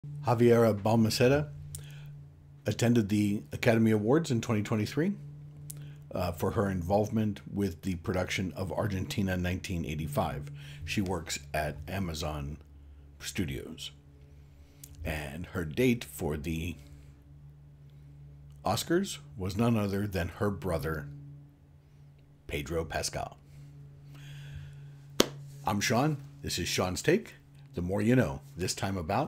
Javiera Balmaceda attended the Academy Awards in 2023 for her involvement with the production of Argentina 1985. She works at Amazon Studios. And her date for the Oscars was none other than her brother, Pedro Pascal. I'm Sean. This is Sean's Take. The more you know. This time about